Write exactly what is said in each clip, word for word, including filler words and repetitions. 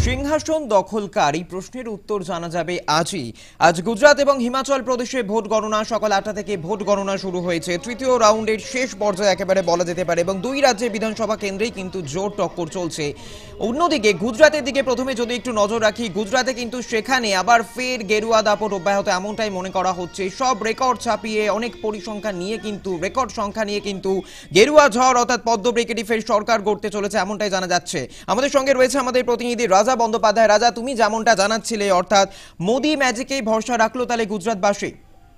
সিংহাসন দখলকার এই প্রশ্নের উত্তর জানা যাবে আজই। আজ গুজরাট এবং হিমাচল প্রদেশে ভোট গণনা সকাল আটটা থেকে ভোট গণনা শুরু হয়েছে। তৃতীয় রাউন্ডের শেষ পর্যায়ে একেবারে বলা যেতে পারে এবং দুই রাজ্যের বিধানসভা কেন্দ্রেই কিন্তু জোর টক্কর চলছে। অন্যদিকে গুজরাটের দিকে প্রথমে যদি একটু নজর রাখি, গুজরাটে কিন্তু সেখানে আবার ফের গেরুয়া দাপট অব্যাহত এমনটাই মনে করা হচ্ছে। সব রেকর্ড ছাপিয়ে অনেক পরিসংখ্যান নিয়ে কিন্তু রেকর্ড সংখ্যা নিয়ে কিন্তু গেরুয়া ঝড় অর্থাৎ পদ্ম ব্রিগেডে ফের সরকার গড়তে চলেছে এমনটাই জানা যাচ্ছে। আমাদের সঙ্গে রয়েছে আমাদের প্রতিনিধি রাজা বন্দ্যোপাধ্যায়। রাজা, তুমি যেমনটা জানাচ্ছিলে অর্থাৎ মোদি ম্যাজিকেই ভরসা রাখলো তাহলে গুজরাটবাসী?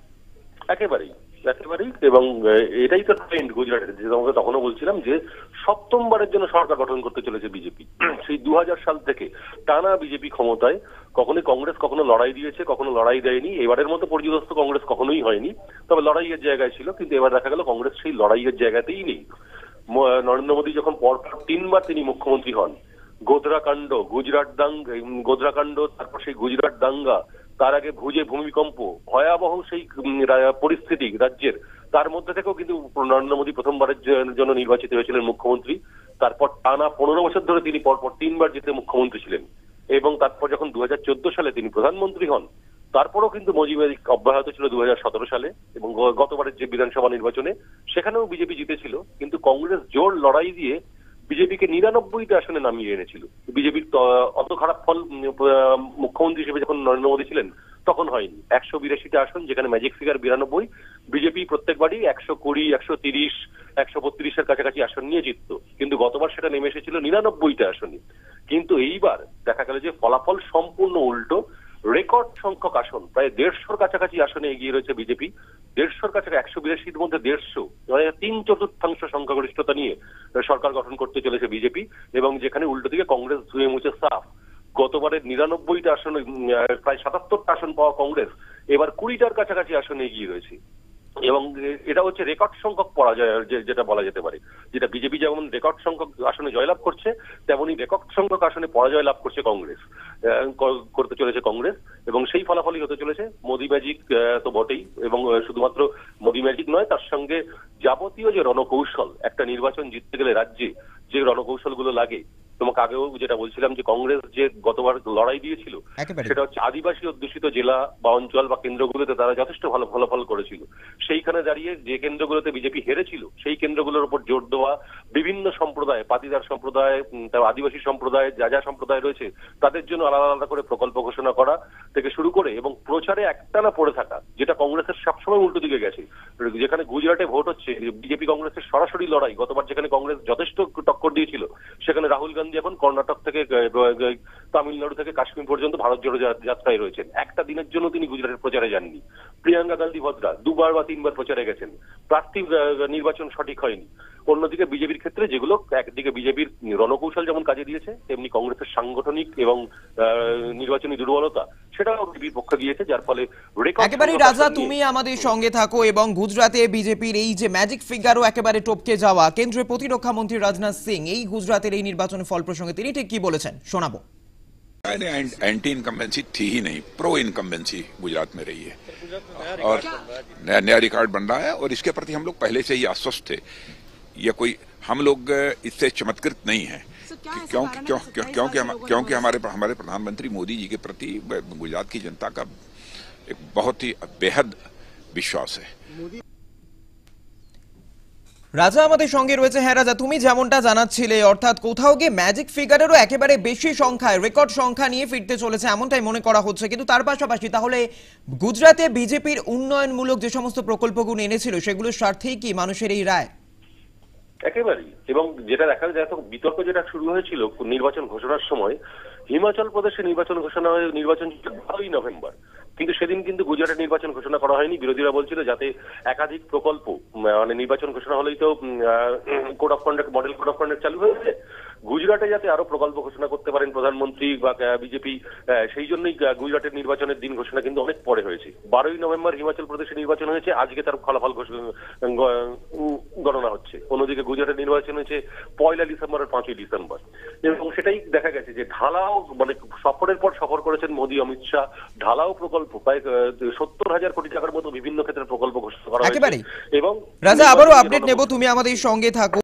একেবারেই একেবারেই এবং এটাই তো ট্রেন্ড গুজরাটের, যে তোমাকে তখনও বলছিলাম যে সপ্তমবারের জন্য সরকার গঠন করতে চলেছে বিজেপি। সেই দু হাজার সাল থেকে টানা বিজেপি ক্ষমতায়। কখনোই কংগ্রেস কখনো লড়াই দিয়েছে, কখনো লড়াই দেয়নি। এবারের মতো পর্যদস্ত কংগ্রেস কখনোই হয়নি, তবে লড়াইয়ের জায়গায় ছিল। কিন্তু এবার দেখা গেল কংগ্রেস সেই লড়াইয়ের জায়গাতেই নেই। নরেন্দ্র মোদী যখন পরপর তিনবার তিনি মুখ্যমন্ত্রী হন, গোধরা কাণ্ড, গুজরাট দাঙ্গা, গোধরা কাণ্ড, তারপর সেই গুজরাট দাঙ্গা, তার আগে ভুজে ভূমিকম্প, ভয়াবহ সেই পরিস্থিতি রাজ্যের, তার মধ্যে থেকেও কিন্তু নরেন্দ্র মোদী প্রথমবারের জন্য নির্বাচিত হয়েছিলেন মুখ্যমন্ত্রী। তারপর টানা পনেরো বছর ধরে তিনি পরপর তিনবার জিতে মুখ্যমন্ত্রী ছিলেন এবং তারপর যখন দু হাজার চোদ্দ সালে তিনি প্রধানমন্ত্রী হন, তারপরও কিন্তু মোদি ম্যাজিক অব্যাহত ছিল দু হাজার সতেরো সালে এবং গতবারের যে বিধানসভা নির্বাচনে সেখানেও বিজেপি জিতেছিল। কিন্তু কংগ্রেস জোর লড়াই দিয়ে বিজেপিকে নিরানব্বইটা আসনে নামিয়ে এনেছিল। বিজেপির অত খারাপ ফল মুখ্যমন্ত্রী হিসেবে যখন নরেন্দ্র মোদী ছিলেন তখন হয়নি। একশো বিরাশিটা আসন, যেখানে ম্যাজিক ফিগার বিরানব্বই, বিজেপি প্রত্যেকবারই একশো কুড়ি, একশো তিরিশ, একশো বত্রিশের কাছাকাছি আসন নিয়ে জিতত। কিন্তু গতবার সেটা নেমে এসেছিল নিরানব্বইটা আসনে। কিন্তু এইবার দেখা গেল যে ফলাফল সম্পূর্ণ উল্টো। রেকর্ড সংখ্যক আসন, প্রায় দেড়শোর কাছাকাছি আসনে এগিয়ে রয়েছে বিজেপি। দেড়শোর কাছাকাছি, একশো বিরাশির মধ্যে দেড়শো, মানে তিন চতুর্থাংশ সংখ্যাগরিষ্ঠতা নিয়ে সরকার গঠন করতে চলেছে বিজেপি। এবং যেখানে উল্টো দিকে কংগ্রেস ধুয়ে মুছে সাফ। গতবারের নিরানব্বইটা আসনে প্রায় সাতাত্তরটা আসন পাওয়া কংগ্রেস এবার কুড়িটার কাছাকাছি আসনে এগিয়ে রয়েছে। এবং এটা হচ্ছে রেকর্ড সংখ্যক পরাজয়, যেটা বলা যেতে পারে। যেটা বিজেপি যেমন রেকর্ড সংখ্যক আসনে জয়লাভ করছে, তেমনি রেকর্ড সংখ্যক আসনে পরাজয় লাভ করছে কংগ্রেস, করতে চলেছে কংগ্রেস। এবং সেই ফলাফলই হতে চলেছে। মোদি ম্যাজিক তো বটেই, এবং শুধুমাত্র মোদি ম্যাজিক নয়, তার সঙ্গে যাবতীয় যে রণকৌশল, একটা নির্বাচন জিততে গেলে রাজ্যে যে রণকৌশল গুলো লাগে, তোমাকে আগেও যেটা বলছিলাম যে কংগ্রেস যে গতবার লড়াই দিয়েছিল সেটা হচ্ছে আদিবাসী অধ্যুষিত জেলা বা অঞ্চল বা কেন্দ্রগুলোতে তারা যথেষ্ট ভালো ফলাফল করেছিল। সেইখানে দাঁড়িয়ে যে কেন্দ্রগুলোতে বিজেপি হেরেছিল সেই কেন্দ্রগুলোর উপর জোর দেওয়া, বিভিন্ন সম্প্রদায়, পাতিদার সম্প্রদায়, আদিবাসী সম্প্রদায়, যা যা সম্প্রদায় রয়েছে তাদের জন্য আলাদা আলাদা করে প্রকল্প ঘোষণা করা থেকে শুরু করে এবং প্রচারে একটানা পড়ে থাকা, যেটা কংগ্রেসের সবসময় উল্টো দিকে গেছে। যেখানে গুজরাটে ভোট হচ্ছে বিজেপি কংগ্রেসের সরাসরি লড়াই, গতবার যেখানে কংগ্রেস যথেষ্ট টক্কর দিয়েছিল, সেখানে রাহুল গান্ধী এখন কর্ণাটক থেকে তামিলনাড়ু থেকে কাশ্মীর পর্যন্ত ভারত জোড়ো যাত্রায় রয়েছেন। একটা দিনের জন্য তিনি গুজরাটের প্রচারে যাননি। প্রিয়াঙ্কা গান্ধী ভদ্রা দুবার বা তিনবার প্রচারে গেছেন, প্রার্থী নির্বাচন সঠিক হয়নি। অন্যদিকে বিজেপির ক্ষেত্রে যেগুলো, একদিকে বিজেপির রণকৌশল যেমন কাজে দিয়েছে, তেমনি কংগ্রেসের সাংগঠনিক এবং নির্বাচনী দুর্বলতা সেটাও বিজেপির পক্ষে গিয়েছে, যার ফলে একেবারে। রাজা, তুমি আমাদের সঙ্গে থাকো এবং গুজরাটে বিজেপির এই যে ম্যাজিক ফিগারও একেবারে টপকে যাওয়া, কেন্দ্রীয় প্রতিরক্ষা মন্ত্রী রাজনাথ সিং এই গুজরাটের এই নির্বাচনের ফল প্রসঙ্গে তিনি ঠিক কি বলেছেন শোনাবো। एंटी इनकम्बेंसी थी ही नहीं, प्रो इनकम्बेंसी गुजरात में रही है और नया नया रिकॉर्ड बन रहा है। और इसके प्रति हम लोग पहले से ही आश्वस्त थे। ये कोई हम लोग इससे चमत्कृत नहीं है, क्योंकि क्यों क्योंकि क्योंकि हमारे हमारे प्रधानमंत्री मोदी जी के प्रति गुजरात की जनता का एक बहुत ही बेहद विश्वास है। রাজা আমাদের সঙ্গে রয়েছে। হ্যাঁ রাজা, তুমি যেমনটা জানাচ্ছিলে অর্থাৎ কোথাও গিয়ে ম্যাজিক ফিগারেরও একেবারে বেশি সংখ্যায় রেকর্ড সংখ্যা নিয়ে ফিরতে চলেছে এমনটাই মনে করা হচ্ছে। কিন্তু তার পাশাপাশি তাহলে গুজরাটে বিজেপির উন্নয়নমূলক যে সমস্ত প্রকল্পগুলো এনেছিল সেগুলোর স্বার্থেই কি মানুষের এই রায়? একেবারেই। এবং যেটা দেখা যায়, বিতর্ক যেটা শুরু হয়েছিল নির্বাচন ঘোষণার সময়, হিমাচল প্রদেশে নির্বাচন ঘোষণা হয়ে নির্বাচন বারোই নভেম্বর, কিন্তু সেদিন কিন্তু গুজরাটের নির্বাচন ঘোষণা করা হয়নি। বিরোধীরা বলছিল যাতে একাধিক প্রকল্প, মানে নির্বাচন ঘোষণা হলেই তো code of conduct, model code of conduct চালু হয়েছে, গুজরাটে যাতে আরো প্রকল্প ঘোষণা করতে পারেন প্রধানমন্ত্রী বা বিজেপি, সেই জন্যই গুজরাটের নির্বাচনের দিন ঘোষণা কিন্তু অনেক পরে হয়েছে। বারোই নভেম্বর হিমাচল প্রদেশে নির্বাচন হয়েছে, আজকে তার ফলাফল গণনা হচ্ছে। অন্যদিকে গুজরাটের নির্বাচন হয়েছে পয়লা ডিসেম্বর আর পাঁচই ডিসেম্বর। এবং সেটাই দেখা গেছে যে ঢালাও, মানে সফরের পর সফর করেছেন মোদী অমিত শাহ, ঢালাও প্রকল্প প্রায় সত্তর হাজার কোটি টাকার মতো বিভিন্ন ক্ষেত্রে প্রকল্প ঘোষণা করা হয়েছে। এবং রাজা, আবারও আপডেট নেব, তুমি আমাদের সঙ্গে থাকো।